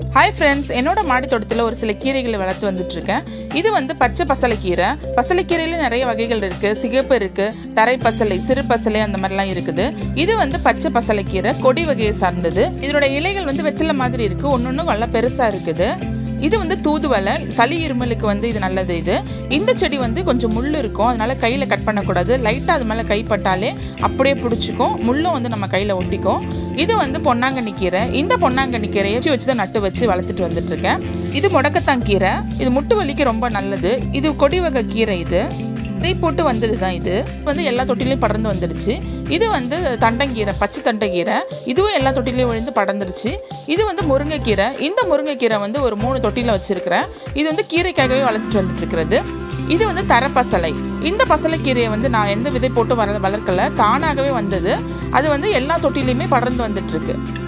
Hi friends, என்னோட மாடி தோட்டத்தில் ஒரு சில கீரைகளை வளர்த்து வந்துட்டுருக்கேன். இது வந்து பச்சை பசலைக்கீரை. பசலைக்கீரையில நிறைய வகைகள் இருக்குது. சிகப்பு இருக்குது, தரை பசலை, சிறு பசலை, அந்த மாதிரிலாம் இருக்குது. இது வந்து பச்சை பசலைக்கீரை, கொடி வகையை சார்ந்தது. இதோட இலைகள் வந்து வெற்றிலை மாதிரி இருக்குது, ஒன்று நல்லா பெருசாக இருக்குது. இது வந்து தூதுவளை, சளி இருமலுக்கு வந்து இது நல்லது. இந்த செடி வந்து கொஞ்சம் முள் இருக்கும், அதனால கையில் கட் பண்ணக்கூடாது. லைட்டாக அது மேலே கைப்பட்டாலே அப்படியே பிடிச்சிக்கும், முள்ளும் வந்து நம்ம கையில் ஒட்டிக்கும். இது வந்து பொன்னாங்கண்ணி கீரை. இந்த பொன்னாங்கண்ணி கீரையை வச்சு தான் நட்டு வச்சு வளர்த்துட்டு வந்துட்டு இருக்கேன். இது முடக்கத்தான் கீரை. இது முட்டு வலிக்கு ரொம்ப நல்லது. இது கொடி வகை கீரை. இது இதை போட்டு வந்தது தான். இது வந்து எல்லா தொட்டிலையும் படர்ந்து வந்துடுச்சு. இது வந்து தண்டங்கீரை, பச்சை தண்டைக்கீரை. இதுவும் எல்லா தொட்டிலையும் விழுந்து படர்ந்துருச்சு. இது வந்து முருங்கைக்கீரை. இந்த முருங்கைக்கீரை வந்து ஒரு 3 தொட்டியில் வச்சுருக்கிறேன். இது வந்து கீரைக்காகவே வளர்த்துட்டு வந்துட்டு இருக்கிறது. இது வந்து தரப்பசலை. இந்த பசலைக்கீரையை வந்து நான் எந்த விதை போட்டு வளர்க்கலை, தானாகவே வந்தது. அது வந்து எல்லா தொட்டிலையுமே படர்ந்து வந்துட்டு இருக்கு.